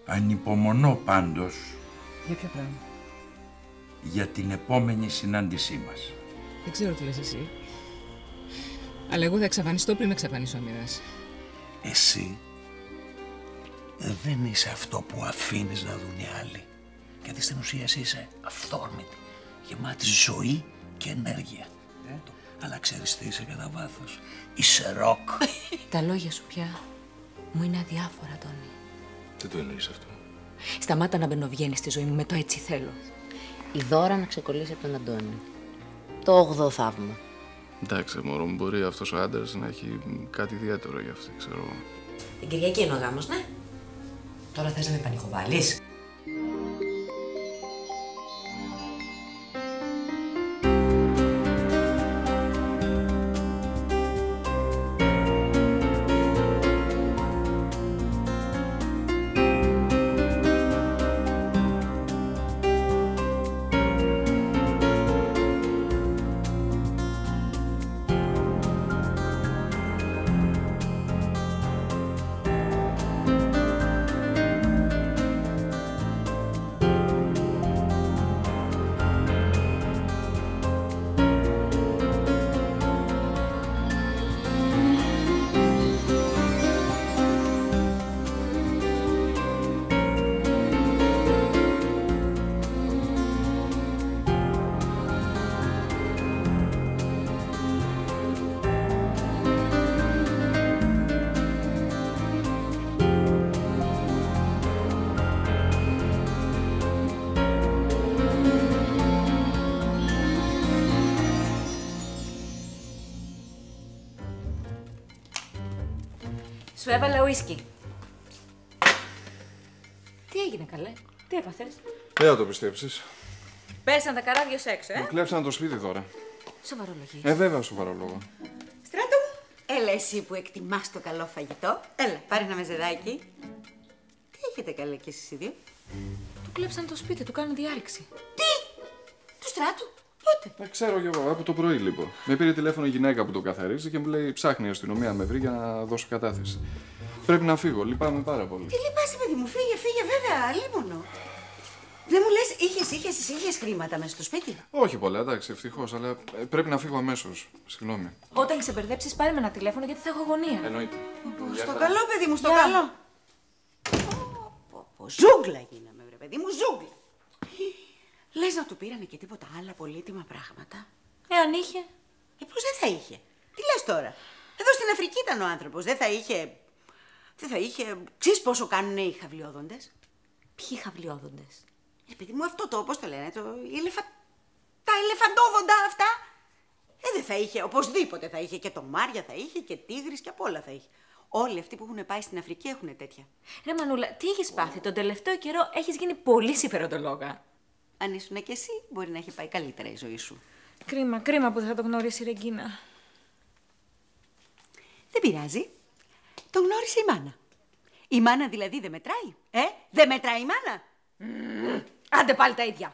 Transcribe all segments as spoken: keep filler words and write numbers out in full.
Ανυπομονώ πάντως. Για ποιο πράγμα? Για την επόμενη συνάντησή μας. Δεν ξέρω τι λες εσύ. Αλλά εγώ θα εξαφανιστώ πριν με εξαφανίσω ο Μοιράς. Εσύ δεν είσαι αυτό που αφήνεις να δουν οι άλλοι. Γιατί στην ουσία εσύ είσαι αυθόρμητη, γεμάτη ζωή και ενέργεια. Ε? Αλλά ξέρεις τι είσαι κατά βάθος? Είσαι ροκ. Τα λόγια σου πια μου είναι αδιάφορα, Τόνι. Τι το εννοείς αυτό? Σταμάτα να μπαινοβγαίνεις στη ζωή μου με το έτσι θέλω. Η Δώρα να ξεκολλήσει από τον Αντώνη. Το όγδοο θαύμα. Εντάξει, μωρό μου, μπορεί αυτός ο άντρας να έχει κάτι ιδιαίτερο για αυτή, ξέρω. Την Κυριακή είναι ο γάμος, ναι. Τώρα θες να με πανικοβάλεις? Σου έβαλα ουίσκι. Τι έγινε, καλέ? Τι έπαθες? Δεν θα το πιστέψεις. Πέσαν τα καράβια σου έξω, ε? Μου κλέψαν το σπίτι τώρα. Σοβαρολογείς. Ε, βέβαια, σοβαρό λόγο. Στράτο μου, έλα εσύ που εκτιμάς το καλό φαγητό. Έλα, πάρε ένα μεζεδάκι. Τι έχετε καλέ κι εσείς οι δύο? Του κλέψαν το σπίτι, του κάνουν διάρρηξη. Τι! Του Στράτου, πότε? Ε, ξέρω κι εγώ, από το πρωί λοιπόν. Με πήρε τηλέφωνο η γυναίκα που το καθαρίζει και μου λέει: ψάχνει η αστυνομία να με βρει για να δώσω κατάθεση. Πρέπει να φύγω, λυπάμαι πάρα πολύ. Τι λυπάσαι, παιδί μου, φύγε, φύγε, βέβαια, λίμωνο. Δεν μου λες, είχες, είχες, είχες χρήματα μέσα στο σπίτι? Όχι πολλά, εντάξει, ευτυχώς, αλλά ε, πρέπει να φύγω αμέσως. Συγγνώμη. Όταν ξεμπερδέψεις, πάρε με ένα τηλέφωνο γιατί θα έχω αγωνία. Εννοείται. Στο καλό, παιδί μου, στο καλό. Πω, πω, ζούγκλα γίναμε, βρε παιδί μου, ζούγκλα. Λες να του πήρανε και τίποτα άλλα πολύτιμα πράγματα? Εάν είχε. Ε, πώς δεν θα είχε? Τι λες τώρα? Εδώ στην Αφρική ήταν ο άνθρωπος, δεν θα είχε... Δεν θα είχε... Ξέρεις πόσο κάνουνε οι χαβλιόδοντες? Ποιοι χαβλιόδοντες? Ε, παιδί μου, αυτό το, πώς το λένε, το... Ελεφα... τα ελεφαντόδοντα αυτά. Ε, δεν θα είχε, οπωσδήποτε θα είχε και το Μάρια θα είχε και τίγρης και απ' όλα θα είχε. Όλοι αυτοί που έχουν πάει στην Αφρική έχουν τέτοια. Ρε Μανούλα, τι έχεις πάθει? Τον τελευταίο καιρό έχεις γίνει πολύ συμφεροντολόγα. Αν ήσουν και εσύ, μπορεί να έχει πάει καλύτερα η ζωή σου. Κρίμα, κρίμα που δεν θα το γνωρίσει η Ρεγκίνα. Δεν πειράζει. Το γνώρισε η μάνα. Η μάνα δηλαδή δεν μετράει, ε? Δεν μετράει η μάνα. Mm, άντε πάλι τα ίδια.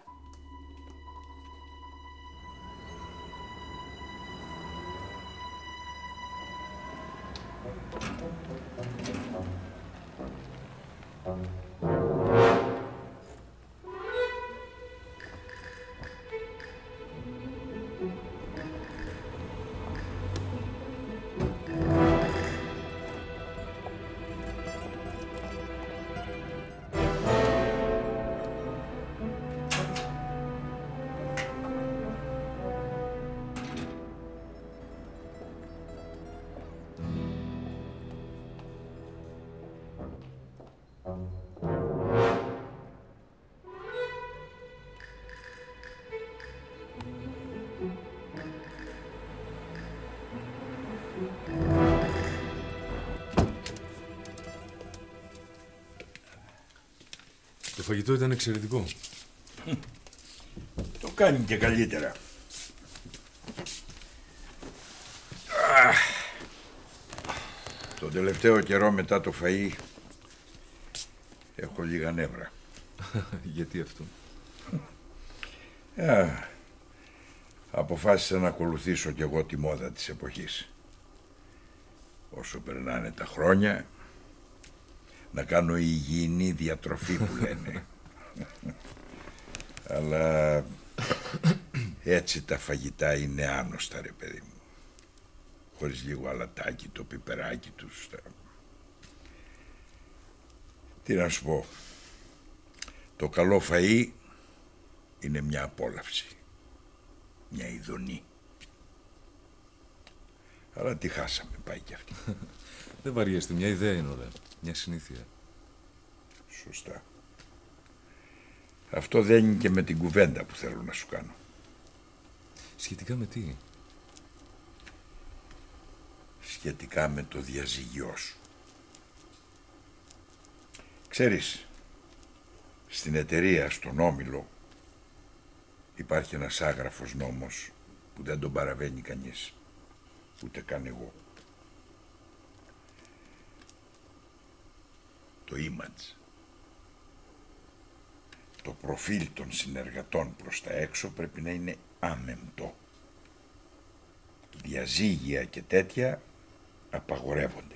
Το φαγητό ήταν εξαιρετικό. Το κάνει και καλύτερα. Το τελευταίο καιρό μετά το φαΐ έχω λίγα νεύρα. Γιατί αυτό? Α, αποφάσισα να ακολουθήσω κι εγώ τη μόδα της εποχής. Όσο περνάνε τα χρόνια, να κάνω υγιεινή διατροφή που λένε. Αλλά έτσι τα φαγητά είναι άνοστα, ρε παιδί μου. Χωρίς λίγο αλατάκι, το πιπεράκι τους. Τα... Τι να σου πω. Το καλό φαΐ είναι μια απόλαυση. Μια ειδονή. Αλλά τι χάσαμε, πάει κι αυτή. Δεν βαριέστε, μια ιδέα είναι ωραία. Μια συνήθεια. Σωστά. Αυτό δεν είναι και με την κουβέντα που θέλω να σου κάνω. Σχετικά με τι? Σχετικά με το διαζύγιό σου. Ξέρεις, στην εταιρεία, στον Όμιλο, υπάρχει ένας άγραφος νόμος που δεν τον παραβαίνει κανείς. Ούτε καν εγώ. Το image. Το προφίλ των συνεργατών προς τα έξω πρέπει να είναι άμεμπτο. Διαζύγια και τέτοια απαγορεύονται.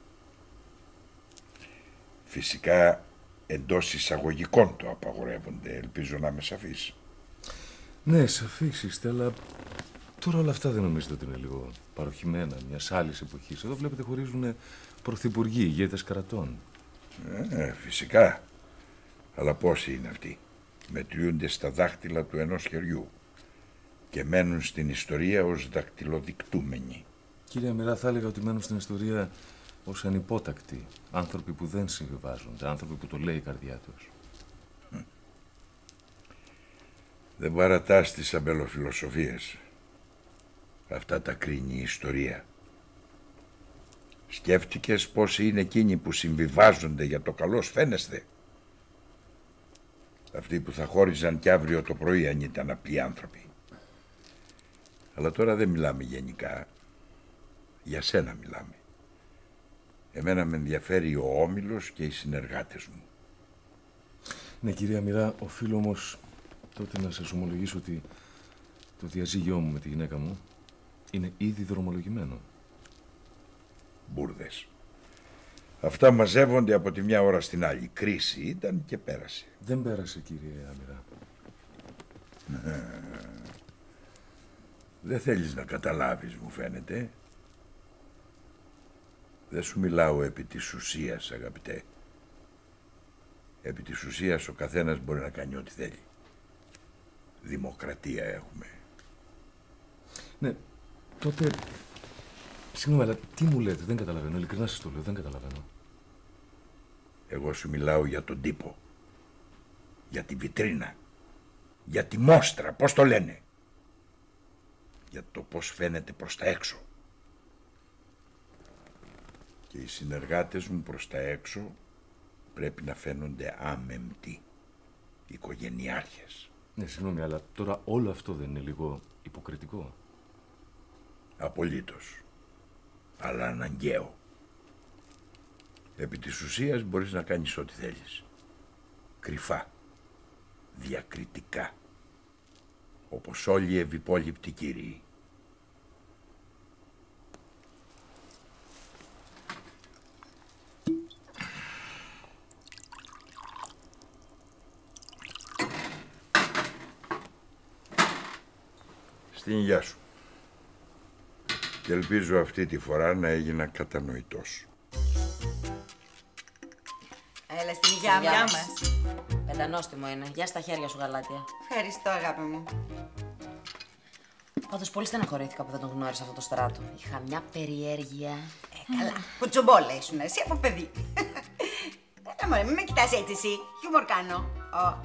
Φυσικά εντός εισαγωγικών το απαγορεύονται. Ελπίζω να είμαι σαφής. Ναι, σαφής είστε, αλλά τώρα όλα αυτά δεν νομίζετε ότι είναι λίγο παροχημένα μιας άλλης εποχής? Εδώ βλέπετε χωρίζουν πρωθυπουργοί, ηγέτες κρατών. Ε, φυσικά. Αλλά πόσοι είναι αυτοί? Μετριούνται στα δάχτυλα του ενός χεριού και μένουν στην ιστορία ως δακτυλοδεικτούμενοι. Κύριε Μοιρά, θα έλεγα ότι μένουν στην ιστορία ως ανυπότακτοι. Άνθρωποι που δεν συμβιβάζονται, άνθρωποι που το λέει η καρδιά τους. Δεν παρατάς τις αμπελοφιλοσοφίες. Αυτά τα κρίνει η ιστορία. Σκέφτηκες πόσοι είναι εκείνοι που συμβιβάζονται για το καλό φαίνεστε? Αυτοί που θα χώριζαν κι αύριο το πρωί αν ήταν απλοί άνθρωποι. Αλλά τώρα δεν μιλάμε γενικά. Για σένα μιλάμε. Εμένα με ενδιαφέρει ο Όμιλος και οι συνεργάτες μου. Ναι, κυρία Μοιρά, οφείλω όμως τότε να σας ομολογήσω ότι το διαζύγιό μου με τη γυναίκα μου είναι ήδη δρομολογημένο. Μπούρδες. Αυτά μαζεύονται από τη μια ώρα στην άλλη. Κρίση ήταν και πέρασε. Δεν πέρασε, κύριε Μοιρά. Δεν θέλεις να καταλάβεις, μου φαίνεται. Δεν σου μιλάω επί της ουσίας, αγαπητέ. Επί της ουσίας ο καθένας μπορεί να κάνει ό,τι θέλει. Δημοκρατία έχουμε. Ναι, τότε... Συγγνώμη, αλλά τι μου λέτε? Δεν καταλαβαίνω. Ειλικρινά σας το λέω, δεν καταλαβαίνω. Εγώ σου μιλάω για τον τύπο. Για τη βιτρίνα. Για τη μόστρα, πώς το λένε. Για το πώς φαίνεται προς τα έξω. Και οι συνεργάτες μου προς τα έξω πρέπει να φαίνονται άμεμπτοι. Οικογενειάρχες. Ναι, συγγνώμη, αλλά τώρα όλο αυτό δεν είναι λίγο υποκριτικό? Απολύτως. Αλλά αναγκαίο. Επί της ουσίας μπορείς να κάνεις ό,τι θέλεις. Κρυφά. Διακριτικά. Όπως όλοι οι ευυπόλοιπτοι κύριοι. Στην υγειά σου. Και ελπίζω αυτή τη φορά να έγινα κατανοητός. Έλα στην υγειά Γεια μας. μας. Πεντανόστιμο είναι. Γεια στα χέρια σου, γαλάτια. Ευχαριστώ, αγάπη μου. Πάντως πολύ στεναχωρήθηκα που δεν τον γνώρισα αυτό το στράτο. Είχα μια περιέργεια. Ε, καλά. Κουτσομπόλα ήσουν εσύ από παιδί. Έλα μωρέ, μην με κοιτάς έτσι εσύ. Χιούμορ κάνω. Ω.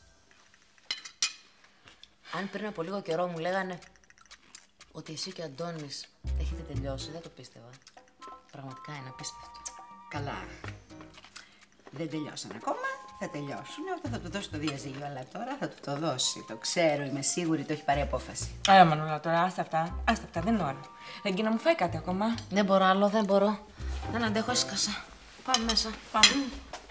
Αν πριν από λίγο καιρό μου λέγανε ότι εσύ και ο Αντώνης έχετε τελειώσει, δεν το πίστευα. Πραγματικά είναι απίστευτο. Καλά. Δεν τελειώσαν ακόμα. Θα τελειώσουν όταν θα του δώσει το διαζύγιο. Αλλά τώρα θα του το δώσει. Το ξέρω, είμαι σίγουρη, το έχει πάρει απόφαση. Άρα, Μανούλα, τώρα άστα αυτά. Άστα αυτά, δεν είναι ώρα. Ρεγκίνα, μου φάει κάτι ακόμα. Δεν μπορώ άλλο, δεν μπορώ. Δεν αντέχω, έσκασα. Πάμε μέσα. Πάμε.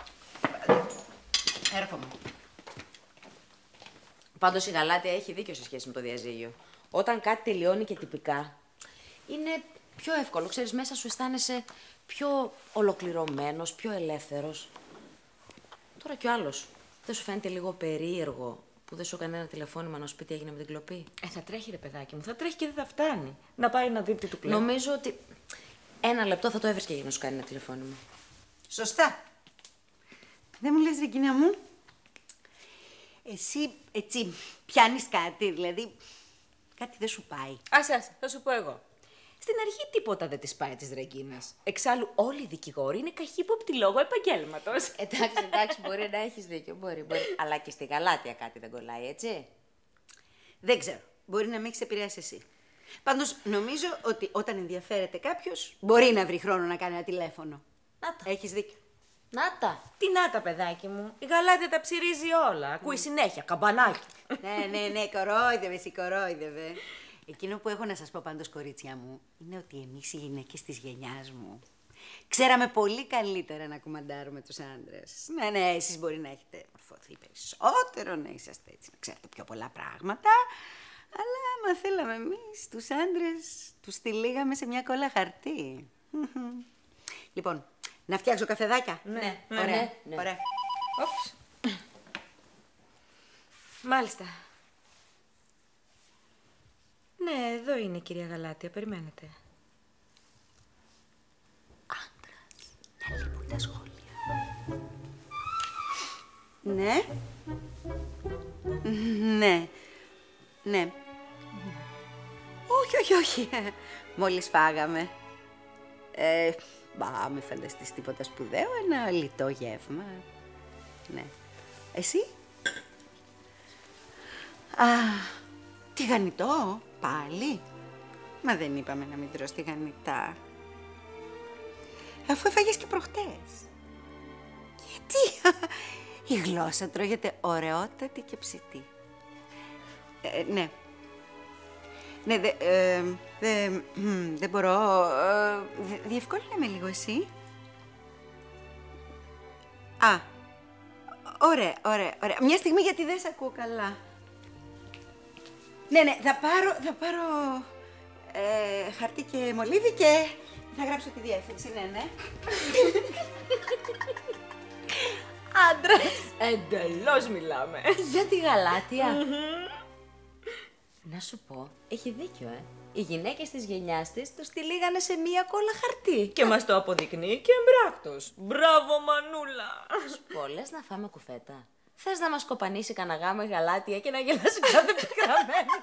Έρχομαι. Πάντως η Γαλάτια έχει δίκιο σε σχέση με το διαζύγιο. Όταν κάτι τελειώνει και τυπικά, είναι Πιο εύκολο, ξέρεις, μέσα σου αισθάνεσαι πιο ολοκληρωμένος, πιο ελεύθερος. Τώρα κι ο άλλος, δεν σου φαίνεται λίγο περίεργο που δεν σου έκανε ένα τηλεφώνημα να σου πει τι έγινε με την κλοπή? Ε, θα τρέχει ρε παιδάκι μου, θα τρέχει και δεν θα φτάνει. Να πάει να δει τι του κλαίει. Νομίζω ότι ένα λεπτό θα το έβρισκε για να σου κάνει ένα τηλεφώνημα. Σωστά. Δεν μου λες, Ρεγκίνα μου, εσύ έτσι πιάνεις κάτι, δηλαδή κάτι δεν σου πάει. Άσε, άσε, θα σου πω εγώ. Στην αρχή τίποτα δεν της πάει της Ρεγκίνας. Εξάλλου όλοι οι δικηγόροι είναι καχύποπτοι λόγω επαγγέλματος. Εντάξει, εντάξει, μπορεί να έχεις δίκιο, μπορεί, μπορεί. Αλλά και στη Γαλάτια κάτι δεν κολλάει, έτσι. Δεν ξέρω. Μπορεί να με έχεις επηρεάσει εσύ. Πάντως νομίζω ότι όταν ενδιαφέρεται κάποιος μπορεί να βρει χρόνο να κάνει ένα τηλέφωνο. Να τα. Έχεις δίκιο. Να τα. Τι να τα, παιδάκι μου. Η Γαλάτια τα ψυρίζει όλα. Ακούει συνέχεια, καμπανάκι. Ναι, ναι, ναι, κορόιδευε, εσύ κορόιδευε. Εκείνο που έχω να σας πω πάντως, κορίτσια μου, είναι ότι εμείς οι γυναίκες της γενιάς μου ξέραμε πολύ καλύτερα να κουμαντάρουμε τους άντρες. Ναι, ναι, εσείς μπορεί να έχετε μορφωθεί περισσότερο, να είσαστε έτσι, να ξέρετε πιο πολλά πράγματα, αλλά άμα θέλαμε εμείς τους άντρες, τους τυλίγαμε σε μια κόλλα χαρτί. Λοιπόν, να φτιάξω καφεδάκια. Ναι, ναι, Ωραία, ναι, ναι. ωραία. Όψ. Μάλιστα. Ναι, εδώ είναι η κυρία Γαλάτια, περιμένετε. Άντρας, να λείπουν τα σχόλια. Ναι. Ναι. Ναι. Όχι, όχι, όχι. Μόλις φάγαμε. Ε, μπα, μη φανταστείς τίποτα σπουδαίο, ένα λιτό γεύμα. Ναι. Εσύ? Α, τηγανιτό, πάλι. Μα δεν είπαμε να μην τρως τηγανιτά. Αφού έφαγες και προχτές. Γιατί? Η γλώσσα τρώγεται ωραιότατη και ψητή. Ε, ναι. Ναι, δε, ε, δε, μ, δεν μπορώ. Ε, δε, διευκόλυνε με λίγο εσύ. Α, ωραία, ωραία, ωραία. Μια στιγμή γιατί δεν σε ακούω καλά. Ναι, ναι, θα πάρω, θα πάρω ε, χαρτί και μολύβι και θα γράψω τη διεύθυνση, ναι, ναι. Άντρας. Εντελώς μιλάμε. Για τη Γαλάτια. Να σου πω, έχει δίκιο, ε. Οι γυναίκες της γενιάς της τους τυλίγανε σε μία κόλλα χαρτί. Και μας το αποδεικνύει και εμπράκτος. Μπράβο, Μανούλα. Σου πω, λες να φάμε κουφέτα. Θες να μας κοπανίσει κανένα γάμα η Γαλάτια και να γελάσει κάθε πικραμένο?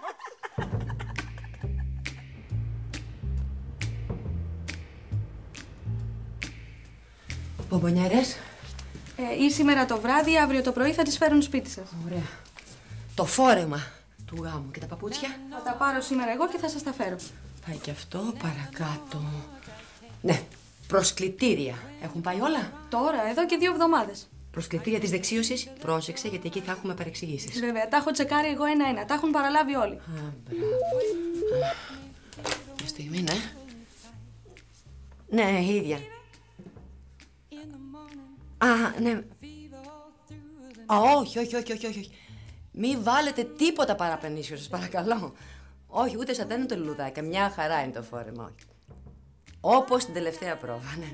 Μπομπονιέρες. Ε, ή σήμερα το βράδυ, αύριο το πρωί θα τις φέρουν σπίτι σας. Ωραία. Το φόρεμα του γάμου και τα παπούτσια. Θα τα πάρω σήμερα εγώ και θα σας τα φέρω. Πάει και αυτό παρακάτω. Ναι, προσκλητήρια. Έχουν πάει όλα. Τώρα, εδώ και δύο εβδομάδες. Προσκλητήρια της δεξίωσης. Πρόσεξε, γιατί εκεί θα έχουμε παρεξηγήσεις. Βέβαια, τα έχω τσεκάρει εγώ ένα-ένα. Τα έχουν παραλάβει όλοι. Α, μπράβο. Μια στιγμή, ναι. Ναι, η ίδια. Α, ναι. Α, όχι, όχι, όχι, όχι, όχι. Μη βάλετε τίποτα παραπλανήσιο, σας παρακαλώ. Όχι, ούτε σατέν ούτε λουλουδάκια. Μια χαρά είναι το φόρεμα, όχι. Όπως την τελευταία πρόβα, ναι.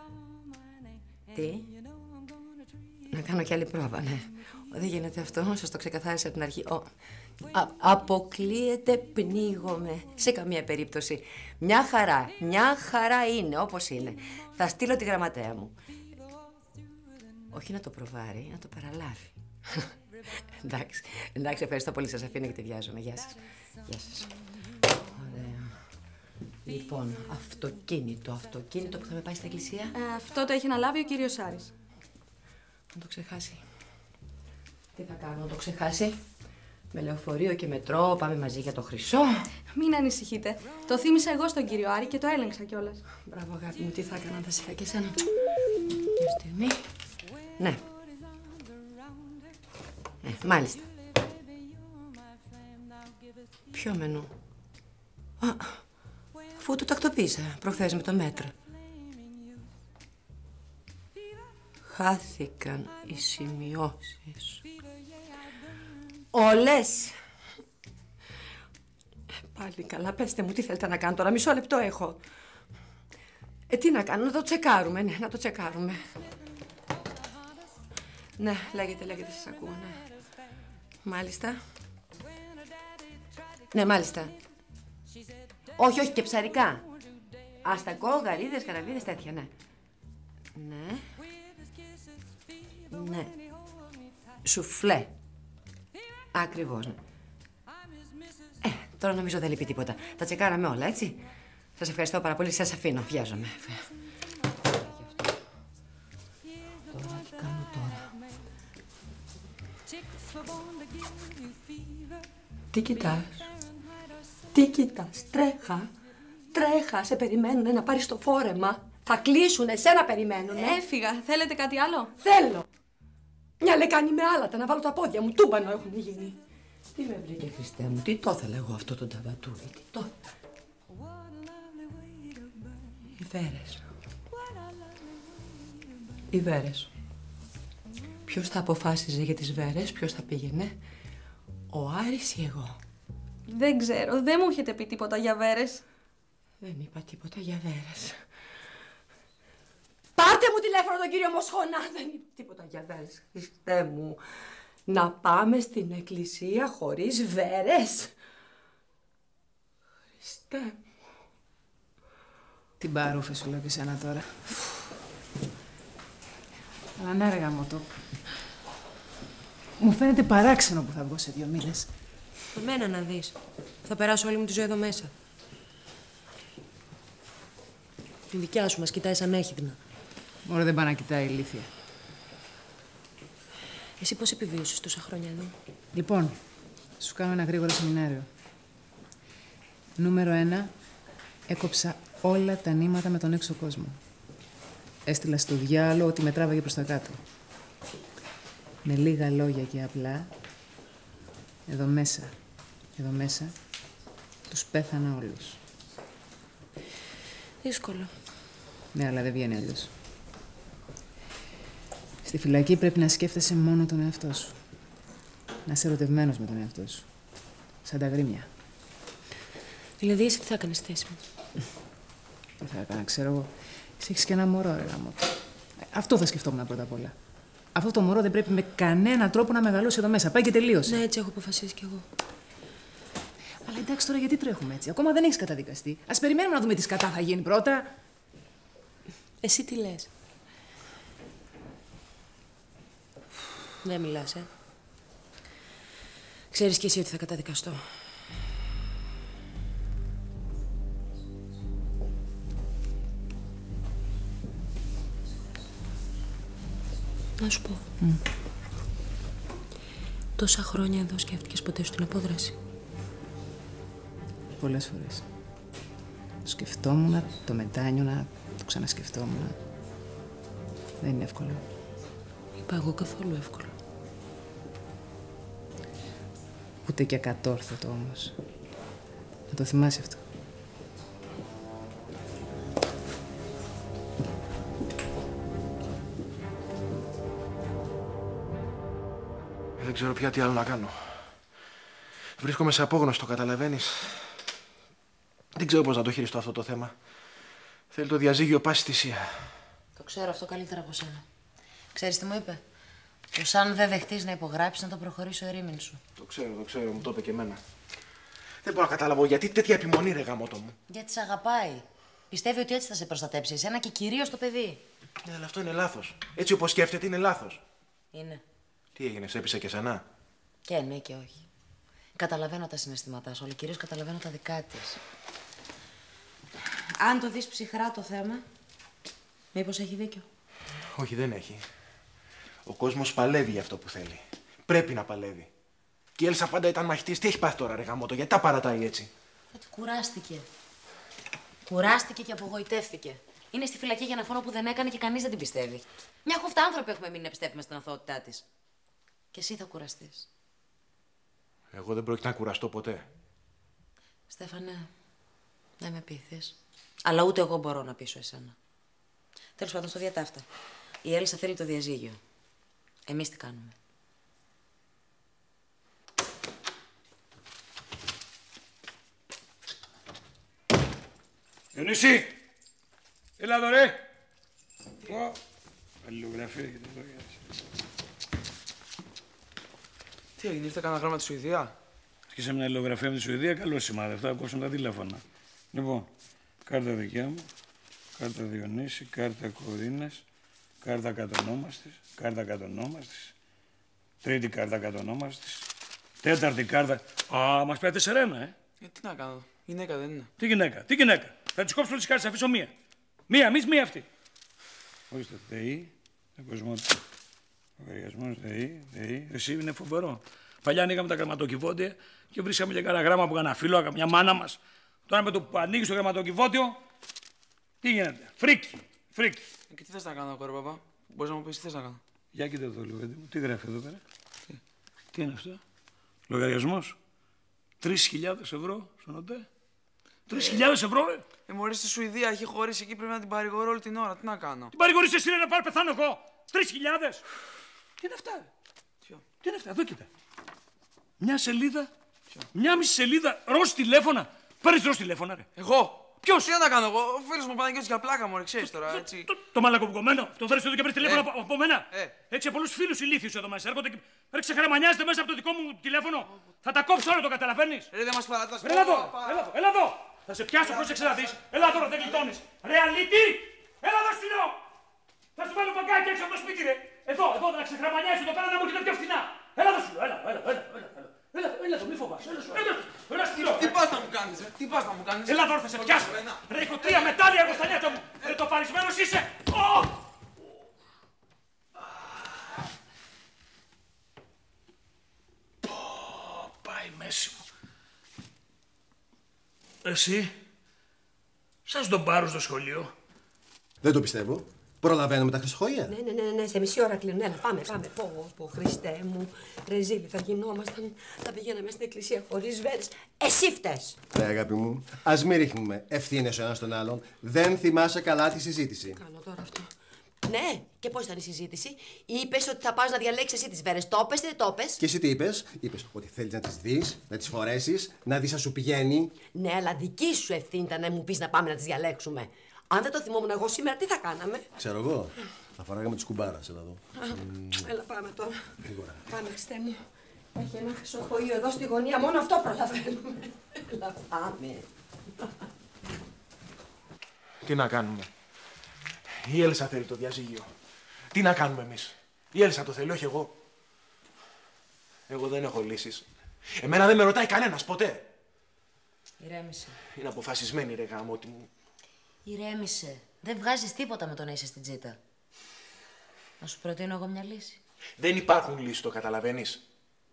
Τι? Να κάνω κι άλλη πρόβα, ναι. Δεν γίνεται αυτό, σας το ξεκαθάρισα από την αρχή. Ο... Α, αποκλείεται, πνίγομαι. Σε καμία περίπτωση. Μια χαρά, μια χαρά είναι, όπως είναι. Θα στείλω τη γραμματέα μου. Όχι να το προβάρει, να το παραλάβει. εντάξει, εντάξει, ευχαριστώ πολύ. Σας αφήνω γιατί βιάζομαι. Γεια σας. Γεια σας. Ωραία. Λοιπόν, αυτοκίνητο, αυτοκίνητο που θα με πάει στην εκκλησία. Ε, αυτό το έχει αναλάβει ο κύριος Σάρης. Να το ξεχάσει. Τι θα κάνω, να το ξεχάσει? Με λεωφορείο και μετρό πάμε μαζί για το χρυσό. Μην ανησυχείτε. Το θύμισα εγώ στον κύριο Άρη και το έλεγξα κιόλας. Μπράβο, αγάπη μου, τι θα έκανα, θα είχα και εσένα. Μια στιγμή. Ναι. Ναι, μάλιστα. Ποιο μενού? Α, αφού το τακτοποίησα προχθές με το μέτρο. Χάθηκαν οι σημειώσεις. Όλες. Πάλι καλά, πέστε μου τι θέλετε να κάνω τώρα. Μισό λεπτό έχω. Ε, τι να κάνω, να το τσεκάρουμε, ναι, να το τσεκάρουμε. Ναι, λέγεται, λέγεται, σας ακούω, ναι. Μάλιστα. Ναι, μάλιστα. Όχι, όχι, και ψαρικά. Αστακό, γαρίδες, καραβίδες, τέτοια, ναι. Ναι. Ναι. Σουφλέ. Ακριβώς, ναι. Ε, τώρα νομίζω δεν λείπει τίποτα. Τα τσεκάραμε όλα, έτσι. Σας ευχαριστώ πάρα πολύ. Σας αφήνω. Βιάζομαι. Τώρα τι κάνω τώρα. Τι κοιτάς. Τι κοιτάς. Τρέχα. Τρέχα. Σε περιμένουνε να πάρεις το φόρεμα. Θα κλείσουνε. Εσένα περιμένουνε. Έφυγα. Θέλετε κάτι άλλο? Θέλω. Μια λεκάνη με άλατα να βάλω τα πόδια μου. Τούμπανο έχουν γίνει. Τι με βρήκε, Χριστέ μου. Τι το ήθελα εγώ αυτό το ταβατούρι. Τι το... Οι Βέρες. Οι Βέρες. Ποιος θα αποφάσιζε για τις Βέρες, ποιος θα πήγαινε. Ο Άρης ή εγώ. Δεν ξέρω. Δεν μου έχετε πει τίποτα για Βέρες. Δεν είπα τίποτα για Βέρες. Πάρτε μου τηλέφωνο τον κύριο Μοσχονά. Δεν είπα τίποτα για Βέρες. Χριστέ μου. Να πάμε στην εκκλησία χωρίς Βέρες. Χριστέ μου. Την παρούφε σου λέω και σένα τώρα. Αλλά ναι, ρε γαμώτο. Μου φαίνεται παράξενο που θα βγω σε δύο μήνες. Εμένα να δεις. Θα περάσω όλη μου τη ζωή εδώ μέσα. Τη δικιά σου μας κοιτάει σαν έχιδνα. Μωρέ, δεν πάει να κοιτάει ηλίθεια. Εσύ πώς επιβίωσες τόσα χρόνια εδώ? Λοιπόν, σου κάνω ένα γρήγορο σεμινάριο. Νούμερο ένα, έκοψα όλα τα νήματα με τον έξω κόσμο. Έστειλα στο διάλογο ότι με τράβαγε προς τα κάτω. Με λίγα λόγια και απλά, εδώ μέσα, εδώ μέσα, τους πέθανα όλους. Δύσκολο. Ναι, αλλά δεν βγαίνει αλλιώς. Στη φυλακή πρέπει να σκέφτεσαι μόνο τον εαυτό σου. Να είσαι ερωτευμένος με τον εαυτό σου. Σαν τα γρήμια. Δηλαδή, εσύ τι θα έκανες στη θέση μου? Τι θα έκανα, ξέρω εγώ. Εσύ έχεις και ένα μωρό, ρε γάμο. Αυτό θα σκεφτόμουν πρώτα απ' όλα. Αυτό το μωρό δεν πρέπει με κανένα τρόπο να μεγαλώσει εδώ μέσα. Πάει και τελείωσε. Ναι, έτσι έχω αποφασίσει κι εγώ. Αλλά εντάξει τώρα, γιατί τρέχουμε έτσι? Ακόμα δεν έχεις καταδικαστεί. Ας περιμένουμε να δούμε τι σκατά θα γίνει πρώτα. Εσύ τι λες? Δεν μιλάς, ε. Ξέρεις κι εσύ ότι θα καταδικαστώ. Να σου πω. Mm. Τόσα χρόνια εδώ σκέφτηκες ποτέ σου την απόδραση? Πολλές φορές. Το σκεφτόμουν, το μετάνιωνα, το ξανασκεφτόμουν. Δεν είναι εύκολο. Είπα εγώ καθόλου εύκολο. Ούτε και ακατόρθωτο όμως. Να το θυμάσαι αυτό. Δεν ξέρω πια τι άλλο να κάνω. Βρίσκομαι σε απόγνωστο, καταλαβαίνεις. Δεν ξέρω πώς να το χειριστώ αυτό το θέμα. Θέλει το διαζύγιο πάση θυσία. Το ξέρω αυτό καλύτερα από σένα. Ξέρεις τι μου είπε? Πως αν δεν δεχτείς να υπογράψεις, να το προχωρήσω ερήμην σου. Το ξέρω, το ξέρω, μου το είπε και εμένα. Δεν μπορώ να καταλάβω γιατί τέτοια επιμονή, ρε γαμότο μου. Γιατί σε αγαπάει. Πιστεύει ότι έτσι θα σε προστατέψει εσένα και κυρίως το παιδί. Ναι, αλλά αυτό είναι λάθος. Έτσι όπως σκέφτεται είναι λάθος. Είναι. Τι έγινε, σε έπεισε και σένα? Και ναι και όχι. Καταλαβαίνω τα συναισθήματά σου, αλλά κυρίως καταλαβαίνω τα δικά της. Αν το δεις ψυχρά το θέμα, μήπως έχει δίκιο? Όχι, δεν έχει. Ο κόσμος παλεύει για αυτό που θέλει. Πρέπει να παλεύει. Και η Έλσα πάντα ήταν μαχητής. Τι έχει πάθει τώρα, ρε γαμότο, γιατί τα παρατάει έτσι? Γιατί κουράστηκε. Κουράστηκε και απογοητεύτηκε. Είναι στη φυλακή για ένα φόνο που δεν έκανε και κανείς δεν την πιστεύει. Μια χούφτα άνθρωποι έχουμε μείνει να πιστεύουμε στην αθωότητά της. Και εσύ θα κουραστείς. Εγώ δεν πρόκειται να κουραστώ ποτέ. Στέφανε, δεν με πείθεις. Αλλά ούτε εγώ μπορώ να πείσω εσένα. Τέλος πάντων, στο διατάφτα. Η Έλσα θέλει το διαζύγιο. Εμείς τι κάνουμε? Διονύση! Έλα εδώ ρε. Ω, αλληλογραφία και το Τι έγινε, ήρθε κανένα γράμμα τη Σουηδία. Αρχίσαμε μια αλληλογραφία με τη Σουηδία, καλό σημάδι. Αυτά ακούσαν τα τηλέφωνα. Λοιπόν, κάρτα δικιά μου, κάρτα Διονύση, κάρτα Κορίνας, κάρτα κατονόμαστης, κάρτα κατονόμαστης, τρίτη κάρτα κατονόμαστης, τέταρτη κάρτα. Α, μας πήρε τέσσερα ένα, ε. Ε, τι να κάνω, γυναίκα δεν είναι. Τι γυναίκα, τι γυναίκα. Θα τις κόψω όλες τις κάρτες, αφήσω μία. Μία, εμείς μία αυτή. Ορίστε, ΔΕΗ, εκοσμότητα. Λογαριασμός ΔΕΗ, ΔΕΗ. Εσύ είναι φοβερό. Παλιά ανοίγαμε τα γραμματοκιβώτια και βρίσκαμε και κανένα γράμμα από κανένα φίλο, καμιά μάνα μας. Τώρα με το που ανοίγει το γραμματοκιβώτιο, τι γίνεται. Φρίκι, φρίκι. Ε, και τι θες να κάνω, κόρη παπά. Μπορείς να μου πεις τι θες να κάνω. Για κοίτα εδώ λίγο, μου. Τι γράφει εδώ πέρα. Τι, τι είναι αυτό. Λογαριασμός. Τρεις χιλιάδες ευρώ στον ΟΤΕ. Τρεις χιλιάδες ευρώ, ε. Ε, μωρή στη Σουηδία έχει χωρίσει εκεί, πρέπει να την παρηγορώ όλη την ώρα. Τι να κάνω. Την παρηγορείς εσύ, ρε, να πάρω πεθάνω εγώ. Τρεις χιλιάδες. Τι είναι αυτά, ρε. Ποιο. Τι είναι αυτά, εδώ κοίτα. Μια σελίδα, Ποιο. μια μισή σελίδα, ροζ τηλέφωνα. Παίρνεις ροζ τηλέφωνα, ρε. Εγώ. Ποιος, τι να κάνω εγώ. Ο φίλος μου Παναγιώτης για πλάκα μου, ξέρεις τώρα, έτσι. Το, το, το μαλακοπουκωμένο, το φέρεις εδώ και παίρνεις τηλέφωνο ε. από, από μένα. Ε. Έτσι, από πολλούς φίλους ηλίθιους εδώ μέσα. Έρχονται και. Ρε, ξεχαραμανιάζετε μέσα από το δικό μου τηλέφωνο. Θα τα κόψω όλα, το καταλαβαίνεις. Ρε, δεν μας παρατάς. Έλα εδώ, έλα εδώ, έλα εδώ. Θα σε πιάσω, πρόσεξε να δεις. Έλα τώρα, δεν γλιτώνεις. Ρε, αλήτη, έλα εδώ στυλό. Θα σου βάλω παγκάκι έξω από το σπίτι, ρε. Εδώ, εδώ, να ξεχαραμανιάζεις εδώ πέρα να μου έρχεται πιο φθηνά. Έλα εδώ, στυλό, έλα, έλα, έλα, έλα. Έλα, έλα εδώ, μη φοβάσαι. Έλα, έλα, έλα, στυλό. Τι πας να μου κάνεις, ε, τι πας να μου κάνεις. Έλα τώρα, θα σε πιάσω. Ρε, έχω τρία μετάλλια εγώ στα νιάτα μου. Ρε, το παρισμένος είσαι. Πω, πάει μέση μου. Εσύ, σας τον πάρω στο σχολείο. Δεν το πιστεύω. Προλαβαίνουμε τα Χριστουγέννα. Ναι, ναι, ναι, ναι, σε μισή ώρα κλείνουν. Έλα, πάμε, πάμε. Πω, πω, Χριστέ μου. Ρεζίλη θα γινόμασταν. Θα πηγαίναμε στην εκκλησία χωρίς βέρες. Εσύ φταίς. Ναι, αγάπη μου. Ας μην ρίχνουμε ευθύνες ο ένας τον άλλον. Δεν θυμάσαι καλά τη συζήτηση. Κάνω τώρα αυτό. Ναι, και πώς ήταν η συζήτηση. Είπες ότι θα πας να διαλέξεις εσύ τις βέρες. Το είπες ή δεν το είπες. Και εσύ τι είπες. Είπες ότι θέλεις να τις δεις, να τις φορέσεις, να δεις αν σου πηγαίνει. Ναι, αλλά δική σου ευθύνη ήταν να μου πεις να πάμε να τις διαλέξουμε. Αν δεν το θυμόμουν εγώ σήμερα, τι θα κάναμε. Ξέρω εγώ. Θα φοράγαμε τις κουμπάρας, έλα εδώ. Mm. Έλα, πάμε τώρα. Γρήγορα. Πάμε, Χριστέ μου. Έχει ένα χρυσοχοείο εδώ στη γωνία, μόνο αυτό προλαβαίνουμε. Έλα, πάμε. Τι να κάνουμε. Η Έλσα θέλει το διαζύγιο. Τι να κάνουμε εμείς. Η Έλσα το θέλει, όχι εγώ. Εγώ δεν έχω λύσεις. Εμένα δεν με ρωτάει κανένας ποτέ. Ηρέμησε. Είναι αποφασισμένη, ρε γαμώτη μου. Ηρέμησε. Δεν βγάζεις τίποτα με το να είσαι στην τσίτα. Να σου προτείνω εγώ μια λύση. Δεν υπάρχουν λύσεις, το καταλαβαίνεις.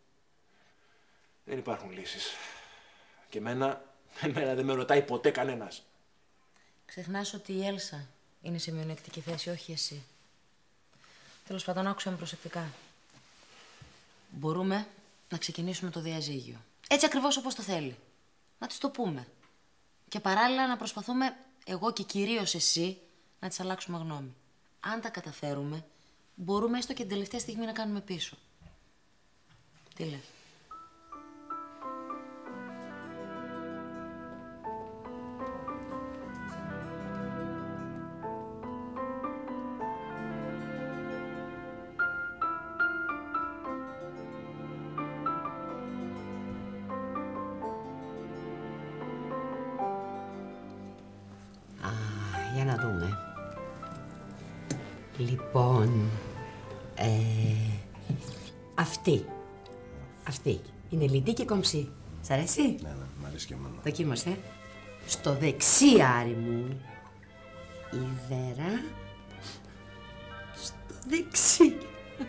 Δεν υπάρχουν λύσεις. Και εμένα, εμένα δεν με ρωτάει ποτέ κανένας. Ξεχνάς ότι η Έλσα είναι σε μειονεκτική θέση, όχι εσύ. Τέλος πάντων, άκουσα με προσεκτικά. Μπορούμε να ξεκινήσουμε το διαζύγιο. Έτσι ακριβώς όπως το θέλει. Να της το πούμε. Και παράλληλα να προσπαθούμε, εγώ και κυρίως εσύ, να της αλλάξουμε γνώμη. Αν τα καταφέρουμε, μπορούμε έστω και την τελευταία στιγμή να κάνουμε πίσω. Τι λες? Για να δούμε. Λοιπόν, ε, αυτή. Αυτή. Είναι λιτή και κομψή. Σ' αρέσει? Ναι, ναι, μ' αρέσει και εμένα. Δοκίμασε. Στο δεξί άρι μου, η Βέρα. Στο δεξί.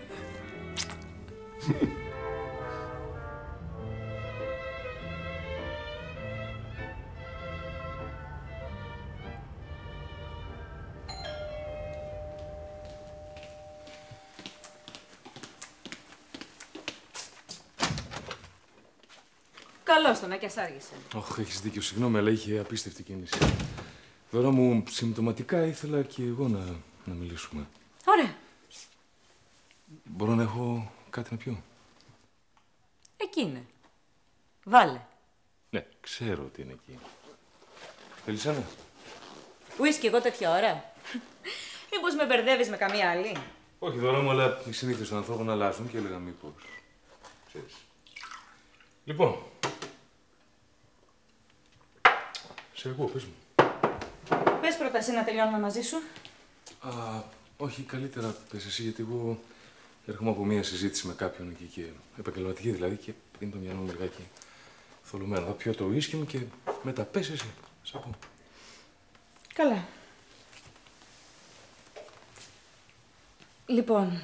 Καλώς τον, και άργησε. Ωχ, έχεις δίκιο, συγγνώμη, αλλά είχε απίστευτη κίνηση. Δώρα μου, συμπτωματικά ήθελα και εγώ να, να μιλήσουμε. Ωραία. Μπορώ να έχω κάτι να πιω? Εκεί είναι. Βάλε. Ναι, ξέρω ότι είναι εκεί. Θέλεις ένα? Ουίσκι εγώ τέτοια ώρα. Μήπως με μπερδεύεις με καμία άλλη. Όχι, Δώρα μου, αλλά οι συνήθειες των ανθρώπων αλλάζουν και έλεγα μήπως. Ξέρεις. Λοιπόν. Σε ακούω, πες μου. Πες πρώτα εσύ να τελειώνουμε μαζί σου. Α, όχι, καλύτερα πες εσύ, γιατί εγώ έρχομαι από μία συζήτηση με κάποιον εκεί και επαγγελματική δηλαδή και είναι το μυαλό μου λιγάκι θολωμένο. Θα πιω το ουίσκι μου και μετά πες εσύ. Σ' ακούω. Καλά. Λοιπόν,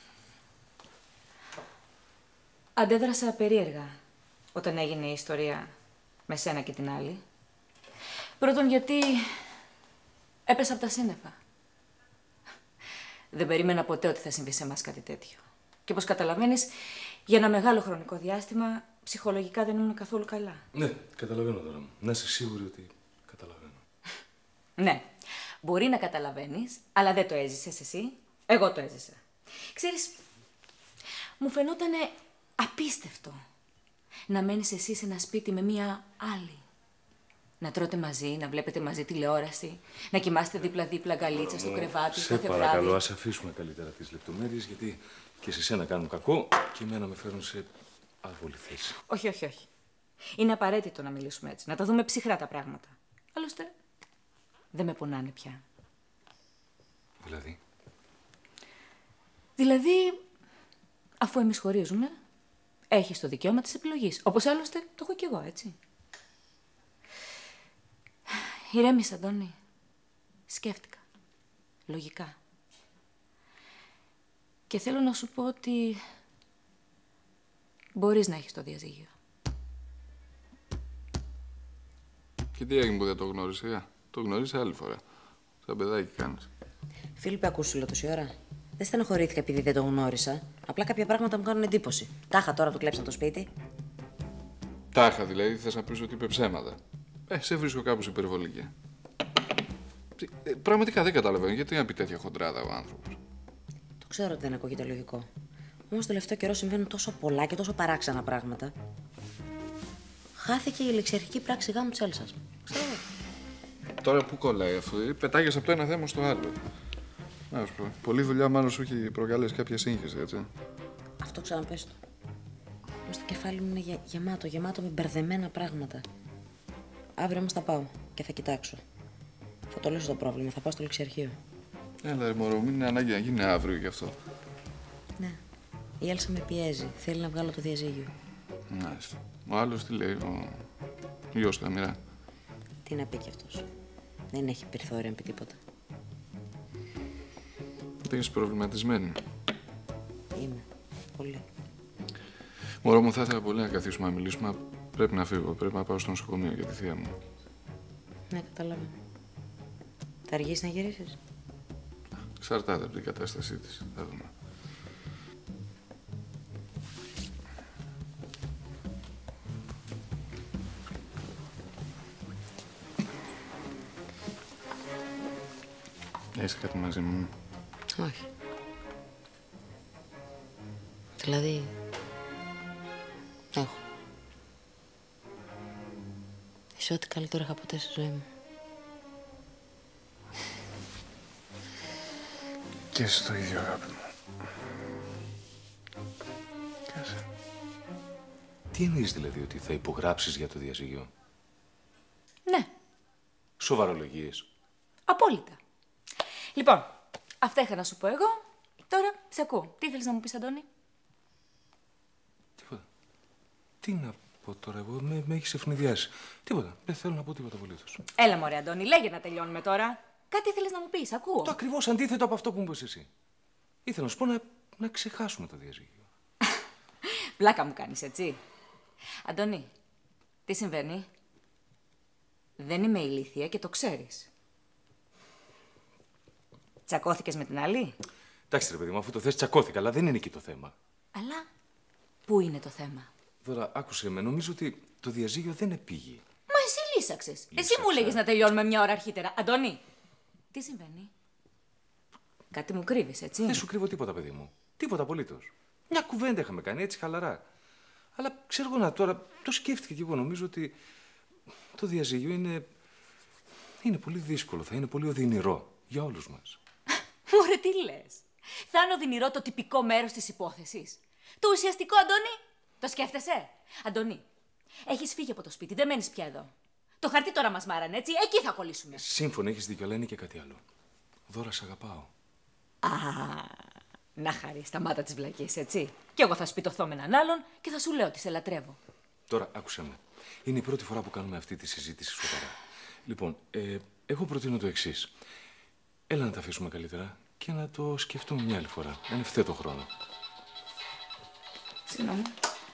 αντέδρασα περίεργα όταν έγινε η ιστορία με σένα και την άλλη. Πρώτον γιατί έπεσα από τα σύννεφα. Δεν περίμενα ποτέ ότι θα συμβεί σε εμάς κάτι τέτοιο. Και όπως καταλαβαίνεις, για ένα μεγάλο χρονικό διάστημα, ψυχολογικά δεν ήμουν καθόλου καλά. Ναι, καταλαβαίνω τώρα. Να είσαι σίγουρη ότι καταλαβαίνω. Ναι, μπορεί να καταλαβαίνεις, αλλά δεν το έζησες εσύ. Εγώ το έζησα. Ξέρεις, μου φαινότανε απίστευτο να μένεις εσύ σε ένα σπίτι με μία άλλη. Να τρώτε μαζί, να βλέπετε μαζί τηλεόραση, να κοιμάστε δίπλα-δίπλα γκαλίτσα στο κρεβάτι Σε κάθε βράδυ. παρακαλώ, ας αφήσουμε καλύτερα τις λεπτομέρειες, γιατί και σε σένα κάνουν κακό και εμένα με φέρνουν σε άβολη θέση. Όχι, όχι, όχι. Είναι απαραίτητο να μιλήσουμε έτσι, να τα δούμε ψυχρά τα πράγματα. Άλλωστε, δεν με πονάνε πια. Δηλαδή. Δηλαδή, αφού εμείς χωρίζουμε, έχεις το δικαίωμα της επιλογής. Όπως άλλωστε το έχω κι εγώ, έτσι. Ηρέμησε, Αντώνη. Σκέφτηκα. Λογικά. Και θέλω να σου πω ότι μπορείς να έχεις το διαζύγιο. Και τι έγινε που δεν το γνώρισε, ε? Το γνώρισε άλλη φορά. Σαν παιδάκι κάνεις. Φίλιππε, ακούσου τόση ώρα. Δεν στενοχωρήθηκα επειδή δεν το γνώρισα. Απλά κάποια πράγματα μου κάνουν εντύπωση. Τάχα τώρα του κλέψαν το σπίτι. Τάχα δηλαδή, θες να πεις ότι είπε ψέματα. Ε, σε βρίσκω κάπως υπερβολική. Ε, πραγματικά δεν καταλαβαίνω γιατί να πει τέτοια χοντράδα ο άνθρωπος. Το ξέρω ότι δεν ακούγεται λογικό. Όμως το τελευταίο καιρό συμβαίνουν τόσο πολλά και τόσο παράξενα πράγματα. Χάθηκε η ληξιαρχική πράξη γάμου της Έλσας. Ξέρω. Τώρα που κολλάει αυτό, πετάγεσαι από το ένα θέμα στο άλλο. Να σου πω, πολλή δουλειά μάλλον σου έχει προκαλέσει κάποια σύγχυση, έτσι. Αυτό ξαναπες το. Όμως το κεφάλι μου είναι γε, γεμάτο, γεμάτο με μπερδεμένα πράγματα. Αύριο όμως θα πάω και θα κοιτάξω. Θα το λύσω το πρόβλημα, θα πάω στο ληξιαρχείο. Έλα, ρε μωρό, μην είναι ανάγκη να γίνει αύριο γι' αυτό. Ναι. Η Έλσα με πιέζει. Θέλει να βγάλω το διαζύγιο. Μάλιστα. Ο άλλος τι λέει, ο γιος του Αμυρά. Τι να πει κι αυτός. Δεν έχει περιθώρια να πει τίποτα. Δεν είσαι προβληματισμένη. Είμαι. Πολύ. Μωρό μου, θα ήθελα πολύ να καθίσουμε να μιλήσουμε. Πρέπει να φύγω. Πρέπει να πάω στο νοσοκομείο για τη θεία μου. Ναι, καταλαβαίνω. Θα αργήσεις να γυρίσεις. Εξαρτάται από την κατάστασή της. Θα δούμε. Έχεις κάτι μαζί μου? Όχι. Δηλαδή, έχω. Είσαι ό,τι καλύτερο είχα ποτέ στη ζωή μου. Και εσύ το ίδιο, αγάπη μου. Κάσε. Τι εννοείς δηλαδή, ότι θα υπογράψεις για το διαζύγιο? Ναι. Σοβαρολογίες. Απόλυτα. Λοιπόν, αυτά είχα να σου πω εγώ. Τώρα σε ακούω. Τι θέλεις να μου πεις, Αντώνη? Τίποτα. Τι να πω τώρα, εγώ με, με έχεις ευνηδιάσει. Τίποτα. Δεν θέλω να πω τίποτα απολύτως. Έλα, μωρέ, Αντώνη, λέγε να τελειώνουμε τώρα. Κάτι θέλεις να μου πεις, ακούω. Το ακριβώς αντίθετο από αυτό που μου είπες εσύ. Ήθελα να σου πω να, να ξεχάσουμε το διαζύγιο. Πλάκα μου κάνεις, έτσι. Αντώνη, τι συμβαίνει? Δεν είμαι ηλίθια και το ξέρεις. Τσακώθηκες με την άλλη? Εντάξει, ρε παιδί μου, αφού το θες τσακώθηκα, αλλά δεν είναι εκεί το θέμα. Αλλά πού είναι το θέμα? Τώρα, άκουσε με, νομίζω ότι το διαζύγιο δεν επήγει. Μα εσύ λύσαξες. Εσύ μου έλεγες να τελειώνουμε μια ώρα αρχίτερα. Αντώνη, τι συμβαίνει? Κάτι μου κρύβεις, έτσι? Δεν σου κρύβω τίποτα, παιδί μου. Τίποτα απολύτως. Μια κουβέντα είχαμε κάνει, έτσι χαλαρά. Αλλά ξέρω εγώ να τώρα, το σκέφτηκα και εγώ. Νομίζω ότι το διαζύγιο είναι. είναι πολύ δύσκολο, θα είναι πολύ οδυνηρό για όλους μας. Μωρέ, τι λες. Θα είναι οδυνηρό το τυπικό μέρος της υπόθεσης. Το ουσιαστικό, Αντώνη. Το σκέφτεσαι. Αντώνη, έχεις φύγει από το σπίτι, δεν μένεις πια εδώ. Το χαρτί τώρα μας μάρανε, έτσι, εκεί θα κολλήσουμε. Σύμφωνα, έχεις δίκιο, αλλά είναι και κάτι άλλο. Δώρα, σ' αγαπάω. Α, να χαρεί, σταμάτα τις βλακίες, έτσι. Κι εγώ θα σπιτωθώ με έναν άλλον και θα σου λέω ότι σε λατρεύω. Τώρα, άκουσέ με. Είναι η πρώτη φορά που κάνουμε αυτή τη συζήτηση σοβαρά. Λοιπόν, ε, εγώ προτείνω το εξής. Έλα να τα αφήσουμε καλύτερα και να το σκεφτούμε μια άλλη φορά. Εν ευθέτω χρόνο. Συγγνώμη.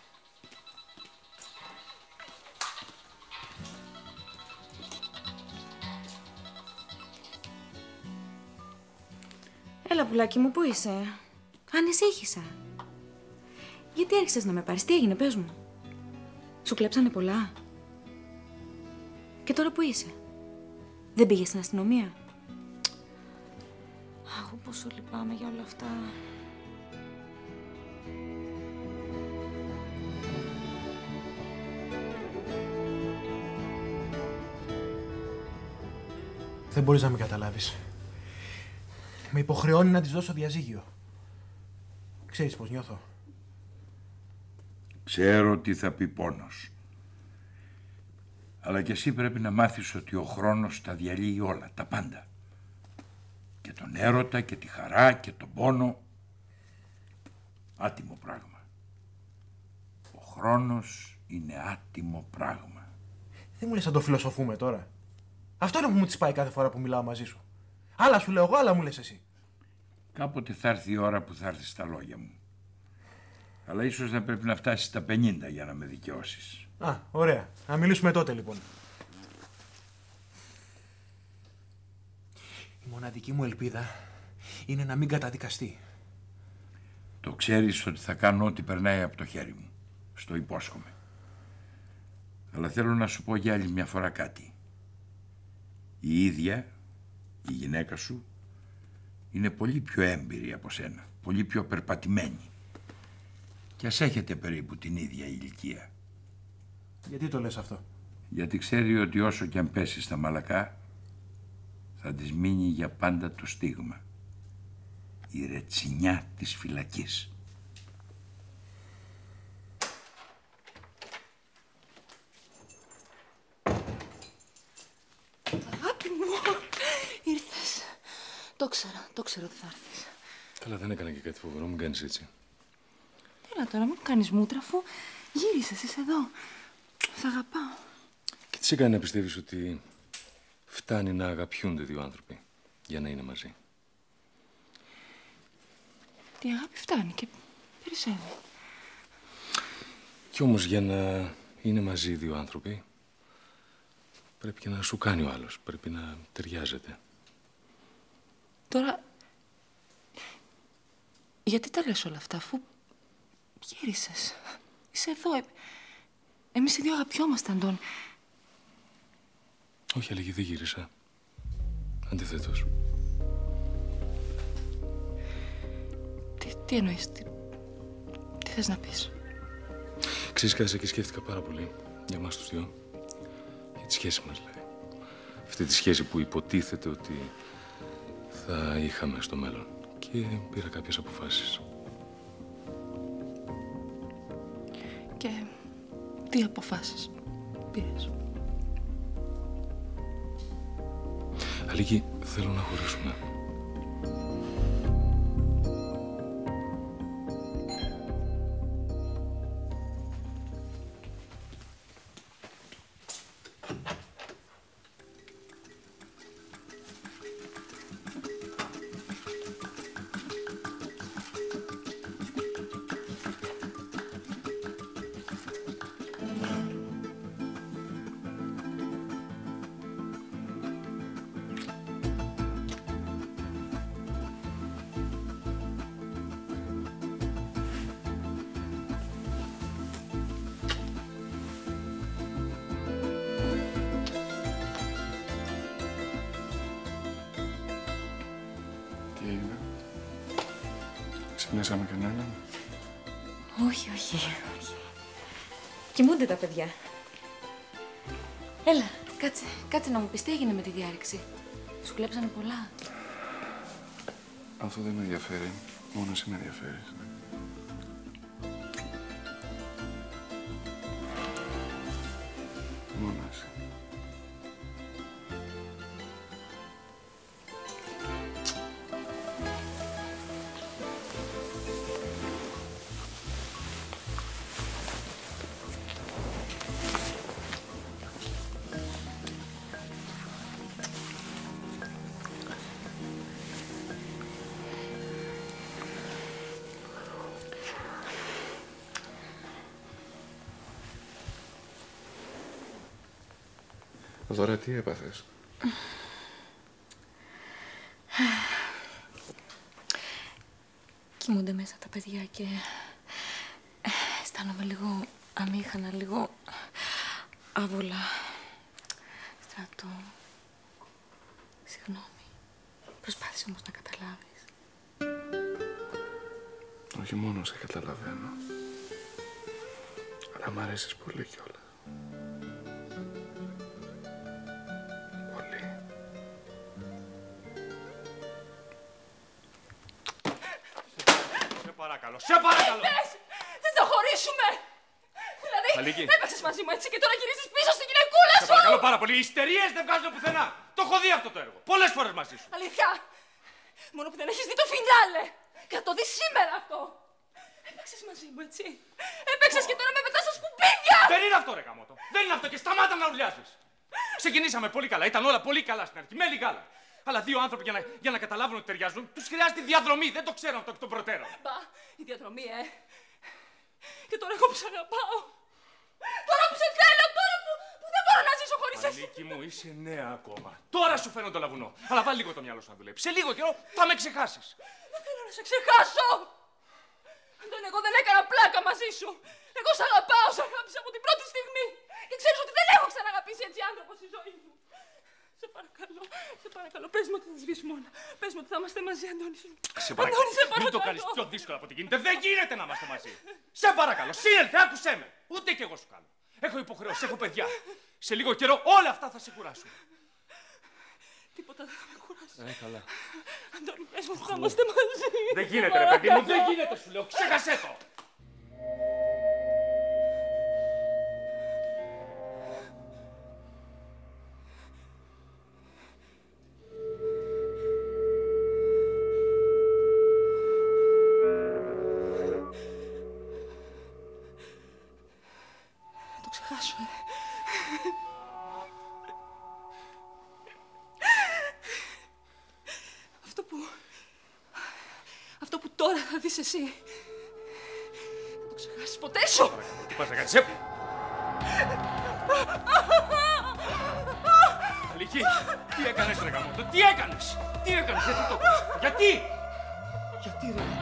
Έλα, πουλάκι μου, πού είσαι? Ανησύχησα. Γιατί άρχισες να με πάρεις, τι έγινε, πες μου. Σου κλέψανε πολλά? Και τώρα που είσαι? Δεν πήγες στην αστυνομία? Αχ, πόσο λυπάμαι για όλα αυτά. Δεν μπορείς να με καταλάβεις. Με υποχρεώνει να της δώσω διαζύγιο. Ξέρεις πώς νιώθω. Ξέρω τι θα πει πόνος. Αλλά κι εσύ πρέπει να μάθεις ότι ο χρόνος τα διαλύει όλα, τα πάντα. Και τον έρωτα και τη χαρά και τον πόνο. Άτιμο πράγμα. Ο χρόνος είναι άτιμο πράγμα. Δεν μου λες να το φιλοσοφούμε τώρα. Αυτό είναι που μου τις πάει κάθε φορά που μιλάω μαζί σου. Άλλα σου λέω εγώ, άλλα μου λες εσύ. Κάποτε θα έρθει η ώρα που θα έρθει στα λόγια μου. Αλλά ίσως να πρέπει να φτάσεις στα πενήντα για να με δικαιώσεις. Α, ωραία. Να μιλήσουμε τότε λοιπόν. Η μοναδική μου ελπίδα είναι να μην καταδικαστεί. Το ξέρεις ότι θα κάνω ό,τι περνάει από το χέρι μου. Στο υπόσχομαι. Αλλά θέλω να σου πω για άλλη μια φορά κάτι. Η ίδια, η γυναίκα σου, είναι πολύ πιο έμπειρη από σένα. Πολύ πιο περπατημένη. Κι ας έχετε περίπου την ίδια ηλικία. Γιατί το λες αυτό? Γιατί ξέρει ότι όσο κι αν πέσει στα μαλακά, θα της μείνει για πάντα το στίγμα. Η ρετσινιά της φυλακής. Αγάπη μου, ήρθες. Το ξέρα, το ξέρω ότι θα έρθεις. Καλά, δεν έκανα και κάτι φοβερό, μην κάνεις έτσι. Έλα τώρα, μην κάνεις μούτρα, αφού γύρισες, είσαι εδώ. Σ' αγαπάω. Και τι σε κάνει να πιστεύεις ότι φτάνει να αγαπιούνται δύο άνθρωποι για να είναι μαζί? Η αγάπη φτάνει και περισσεύει. Κι όμως για να είναι μαζί δύο άνθρωποι πρέπει και να σου κάνει ο άλλος, πρέπει να ταιριάζεται. Τώρα, γιατί τα λες όλα αυτά, αφού γύρισες. Είσαι εδώ. Ε... Εμείς οι δύο αγαπιόμαστε, Αντώνη. Όχι, αλλά δεν γύρισα. Αντιθέτως. Τι, τι εννοείς, τι, τι θες να πεις? Ξέρεις, κάθισα και σκέφτηκα πάρα πολύ για εμάς τους δυο. Για τη σχέση μας, δηλαδή. Αυτή τη σχέση που υποτίθεται ότι θα είχαμε στο μέλλον. Και πήρα κάποιες αποφάσεις. Και τι αποφάσεις πήρες? Αλίκη, θέλω να χωρίσουμε. Ξυπνήσαμε κανέναν? Όχι, όχι, όχι. Κοιμούνται τα παιδιά. Έλα. Κάτσε, κάτσε να μου πεις τι έγινε με τη διάρρηξη. Σου κλέψανε πολλά. Αυτό δεν με ενδιαφέρει. Μόνο εσύ με ενδιαφέρει. Μόνο εσύ. Δώρα, τι έπαθες? Κοιμούνται μέσα τα παιδιά και αισθάνομαι λίγο αμήχανα, λίγο άβολα. Στράτο, συγγνώμη. Προσπάθησε όμως να καταλάβεις. Όχι μόνο σε καταλαβαίνω, αλλά μ' αρέσεις πολύ κιόλας. Σε παρακαλώ! Πες! Δεν θα χωρίσουμε! Δηλαδή, Αλίκη. έπαιξες μαζί μου έτσι και τώρα γυρίζεις πίσω στην γυναικούλα σου! Σε παρακαλώ πάρα πολύ, οι ιστερίες δεν βγάζουν πουθενά! Το έχω δει αυτό το έργο, πολλές φορές μαζί σου! Αλήθεια! Μόνο που δεν έχεις δει το φινάλε! Και θα το δεις σήμερα αυτό! Έπαιξες μαζί μου, έτσι! Έπαιξες και τώρα με πετάς στα σκουπίδια! Δεν είναι αυτό, ρε γαμώτο! Δεν είναι αυτό και σταμάτα να ουρλιάζεις! Ξεκινήσαμε πολύ καλά, ήταν όλα πολύ καλά στην αρχή, με λιγάλα. Αλλά δύο άνθρωποι για να, για να καταλάβουν ότι ταιριάζουν, τους χρειάζεται διαδρομή. Δεν το ξέρουν αυτό εκ των προτέρων. Μπα, η διαδρομή, ε. Και τώρα εγώ που σε αγαπάω. Τώρα που σε θέλω, τώρα που, που δεν μπορώ να ζήσω χωρίς εσύ. Αλίκη μου, είσαι νέα ακόμα. Τώρα σου φαίνω το λαβουνό. Αλλά βάλει λίγο το μυαλό σου να δουλέψει. Σε λίγο καιρό θα με ξεχάσεις. Δεν θέλω να σε ξεχάσω. Αντώνη, εγώ δεν έκανα πλάκα μαζί σου. Εγώ σ' αγαπάω, σ' αγάπησα από την πρώτη στιγμή. Και ξέρεις ότι δεν έχω ξαναγαπήσει έτσι άνθρωπο στη ζωή μου. Σε παρακαλώ, σε παρακαλώ, πες μου ότι θα σβήσουμε όλα. Πες μου ότι θα είμαστε μαζί, Αντώνη. Σε παρακαλώ, Αντώνη, σε παρακαλώ. μην το κάνεις πιο δύσκολο από ό,τι γίνεται. Δεν γίνεται να είμαστε μαζί. Σε παρακαλώ, σύνελθε, άκουσέ με. Ούτε κι εγώ σου κάνω. Έχω υποχρεώσεις, έχω παιδιά. Σε λίγο καιρό όλα αυτά θα σε κουράσουν. Τίποτα δεν θα με κουράσει. Ε, καλά. Αντώνη, πες μου ότι θα είμαστε μαζί. Δεν γίνεται, ρε παιδί μου, δεν γίνεται, σου λέω. Ξέχασέ το. Αυτό που... Αυτό που τώρα θα δεις εσύ... Θα το ξεχάσεις ποτέ σου! Τι πας να κάνεις, ε? Αλική, τι έκανες ρε γαμώτο, τι έκανες! Τι έκανες, γιατί το έκανες, γιατί! Γιατί ρε γαμώτο.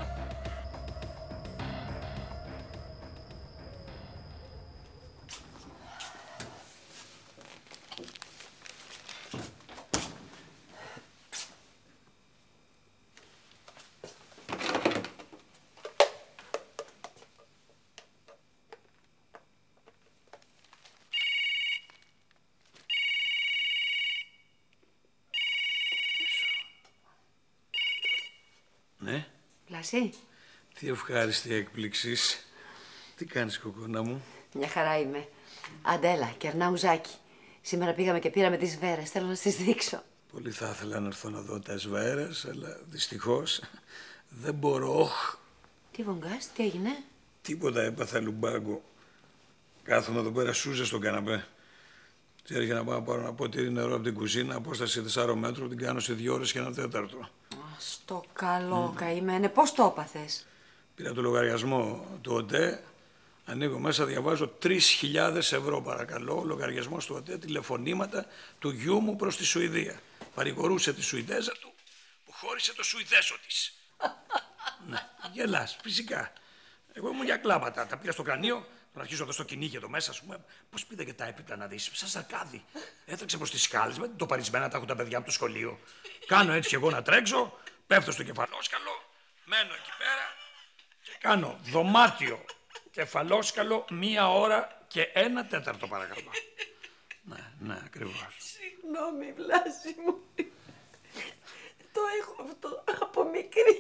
Ναι. Πλάση. Τι ευχάριστη έκπληξης. Τι κάνεις, κοκκόνα μου? Μια χαρά είμαι. Αντέλα, κερνά ουζάκι. Σήμερα πήγαμε και πήραμε τις βέρες. Θέλω να στις δείξω. Πολύ θα ήθελα να έρθω να δω τα σβέρες, αλλά δυστυχώς δεν μπορώ. Τι βογκάς, τι έγινε? Τίποτα, έπαθα λουμπάγκο. Κάθομαι εδώ πέρα σούζα στον καναπέ. Ξέρεις, για να πάω να πάρω ένα ποτήρι νερό από την κουζίνα, απόσταση τεσσάρων μέτρων, την κάνω σε δύο ώρες και ένα τέταρτο. Στο καλό, mm. καημένε. Πώς το έπαθες? Πήρα το λογαριασμό του ΟΤΕ, ανοίγω μέσα, διαβάζω τρεις χιλιάδες ευρώ παρακαλώ, ο λογαριασμός του ΟΤΕ, τηλεφωνήματα του γιού μου προς τη Σουηδία. Παρηγορούσε τη Σουηδέζα του που χώρισε το Σουηδέσο της. Ναι, γελάς, φυσικά. Εγώ ήμουν για κλάματα, τα πήρα στο κρανίο, να αρχίσω εδώ στο κυνήγι εδώ μέσα, ας πούμε. Πώς πήδα και τα έπιπλα να δεις, σαν σαρκάδι. Έτρεξε προς τις σκάλες, με το παρισμένα τα έχουν τα παιδιά από το σχολείο. Κάνω έτσι και εγώ να τρέξω, πέφτω στο κεφαλόσκαλο, μένω εκεί πέρα και κάνω δωμάτιο κεφαλόσκαλο μία ώρα και ένα τέταρτο παρακαλώ. Ναι, ναι, ακριβώς. Συγγνώμη, Βλάση μου. Το έχω αυτό από μικρή.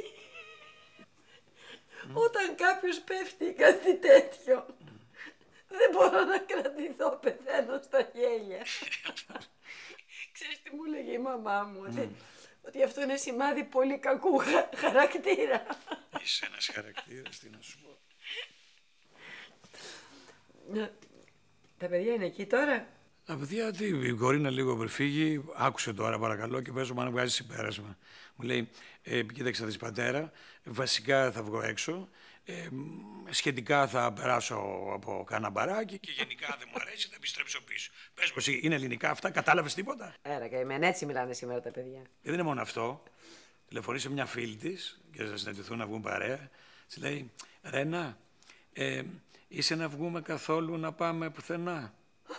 Mm. Όταν κάποιος πέφτει ή κάτι τέτοιο, mm. δεν μπορώ να κρατηθώ, πεθαίνω στα γέλια. Ξέρεις τι μου λέγει η μαμά μου, ότι, mm. ότι αυτό είναι σημάδι πολύ κακού χα, χαρακτήρα. Είσαι ένας χαρακτήρας, τι να σου πω. Τα παιδιά είναι εκεί τώρα. Τα παιδιά, τι, η κόρη είναι λίγο πριν φύγει, άκουσε τώρα παρακαλώ και παίζω να βγάζει συμπέρασμα. Μου λέει, ε, κοίταξε να δεις πατέρα, βασικά θα βγω έξω, ε, σχετικά θα περάσω από κάνα μπαράκι και γενικά δεν μου αρέσει, θα επιστρέψω πίσω. Πες μου εσύ, είναι ελληνικά αυτά, κατάλαβες τίποτα? Άρα καημένα, έτσι μιλάνε σήμερα τα παιδιά. Και δεν είναι μόνο αυτό. Τηλεφωνήσε μια φίλη της και θα συναντηθούν να βγουν παρέα. Της λέει, Ρένα, ε, είσαι να βγούμε καθόλου να πάμε πουθενά?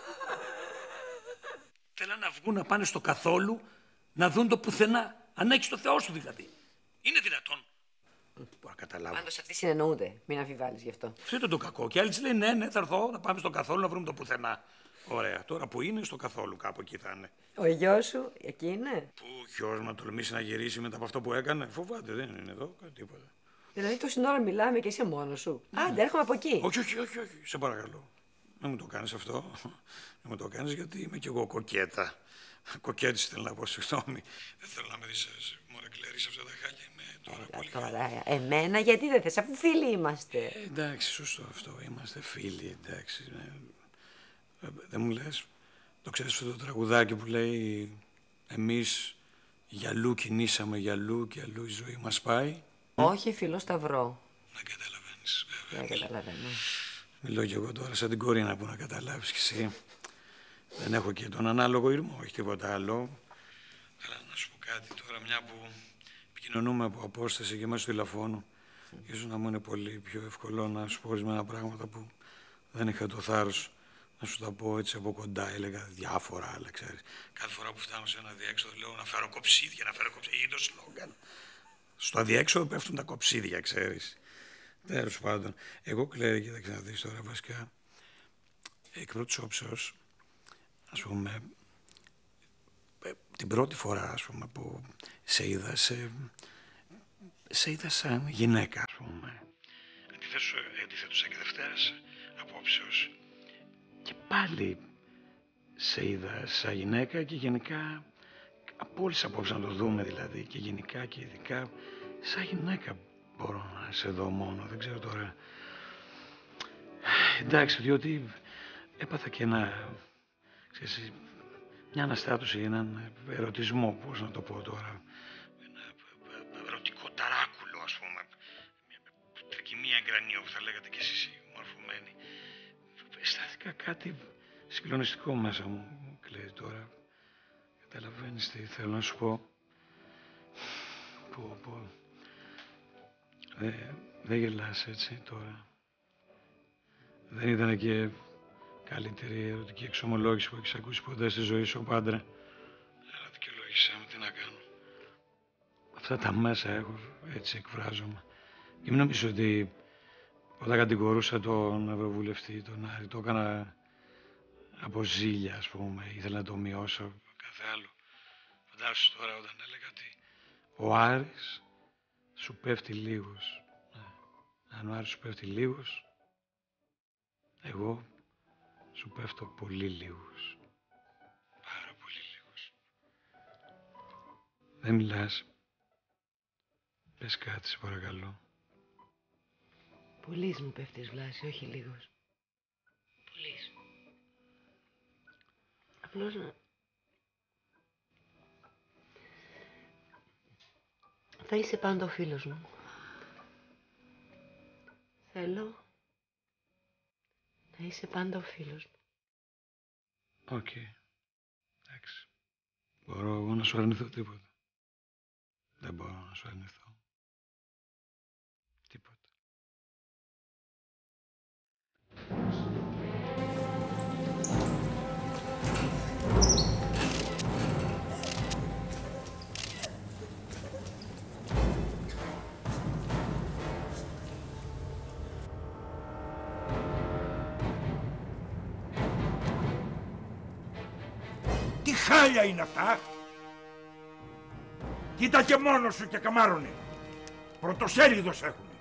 Θέλαν να βγουν να πάνε στο καθόλου, να δουν το πουθενά. Αν έχεις το Θεό σου δηλαδή. Είναι δυνατόν? Μπορώ να καταλάβω. Πάντως αυτοί συνεννοούνται. Μην αμφιβάλλεις γι' αυτό. Αυτό ήταν το κακό. Και άλλοι της λέει ναι, ναι, θα έρθω να πάμε στο καθόλου να βρούμε το πουθενά. Ωραία. Τώρα που είναι, στο καθόλου κάπου εκεί θα είναι. Ο γιος σου εκεί είναι? Πού γιος να τολμήσει να γυρίσει μετά από αυτό που έκανε? Φοβάται, δεν είναι εδώ, τίποτα. Δηλαδή τόση ώρα μιλάμε και είσαι μόνος σου. Ναι. Άντε, έρχομαι από εκεί. Όχι, όχι, όχι, όχι. Σε παρακαλώ. Δεν μου το κάνεις αυτό. Δεν μου το κάνεις γιατί είμαι κι εγώ κοκέτα. Κοκέτης θέλω να πω, συγγνώμη. Δεν θέλω να με δεις μωρεκλέρης αυτά τα χάλια. Είμαι τώρα Έλα, πολύ τώρα, εμένα γιατί δεν θες, αφού φίλοι είμαστε. Ε, εντάξει, σωστό αυτό. Είμαστε φίλοι, εντάξει. Ε, δεν μου λες, το ξέρεις αυτό το τραγουδάκι που λέει εμείς γυαλού κινήσαμε, γυαλού και αλλού η ζωή μας πάει? Όχι, φίλο Σταυρό. Να καταλαβαίνεις, βέβαια. Δεν καταλαβαίνω. Μιλώ κι εγώ τώρα σαν την Κορίνα που να καταλάβεις κι εσύ. Δεν έχω και τον ανάλογο ήρμο, όχι τίποτα άλλο. Αλλά να σου πω κάτι τώρα, μια που επικοινωνούμε από απόσταση και μέσω τηλεφώνου, ίσως να μου είναι πολύ πιο εύκολο να σου πω ορισμένα πράγματα που δεν είχα το θάρρος να σου τα πω έτσι από κοντά. Έλεγα διάφορα άλλα, ξέρεις. Κάθε φορά που φτάνω σε ένα αδιέξοδο λέω να φέρω κοψίδια, να φέρω κοψίδια. Είναι το σλόγγαν. Στο αδιέξοδο πέφτουν τα κοψίδια, ξέρεις. Τέλος πάντων, εγώ Κλέρη, κοίταξε να δεις τώρα βασικά, εκ πρώτης όψεως, ας πούμε, την πρώτη φορά, ας πούμε, που σε είδα, σε, σε είδα σαν γυναίκα, ας πούμε. Αντιθέτως, αντιθέτως και Δευτέρας απόψεως. Και πάλι σε είδα σαν γυναίκα και γενικά, από όλες απόψεις να το δούμε δηλαδή, και γενικά και ειδικά, σαν γυναίκα μπορώ να σε δω μόνο, δεν ξέρω τώρα. Εντάξει, διότι έπαθα και ένα, ξέρεις, μια αναστάτωση, έναν ερωτισμό, πώς να το πω τώρα, ένα ερωτικό ταράκουλο, ας πούμε, τρικυμία εγκρανίου που θα λέγατε κι εσείς οι μορφωμένοι. Αισθάνθηκα κάτι συγκλονιστικό μέσα μου, Κλέρη, τώρα. Καταλαβαίνεις τι θέλω να σου πω? Πω, πω. Δεν δε γελάς έτσι τώρα. Δεν ήταν και καλύτερη ερωτική εξομολόγηση που έχεις ακούσει ποτέ στη ζωή σου, πάντρε? Αλλά δικαιολόγησέ μου, τι να κάνω. Αυτά τα μέσα έχω, έτσι εκφράζομαι. Και μην νομίζω ότι όταν κατηγορούσα τον Ευρωβουλευτή, τον Άρη, το έκανα από ζήλια, ας πούμε, ήθελα να το μειώσω, κάθε άλλο. Φαντάσου τώρα όταν έλεγα ότι ο Άρης σου πέφτει λίγος. Αν ο Άρης σου πέφτει λίγος, εγώ σου πέφτω πολύ λίγος. Πάρα πολύ λίγος. Δεν μιλάς. Πες κάτι, σε παρακαλώ. Πολύς μου πέφτεις, Βλάση, όχι λίγος. Πολύς. Απλώς να... Θα είσαι πάντα ο φίλος μου. Θέλω να είσαι πάντα ο φίλος μου. Οκ. Okay. Εντάξει. Μπορώ εγώ να σου αρνηθώ τίποτα? Δεν μπορώ να σου αρνηθώ. Τίποτα. χάλια είναι αυτά. Κοίτα και μόνος σου και καμάρωνε. Πρωτοσέλιδος έχουνε.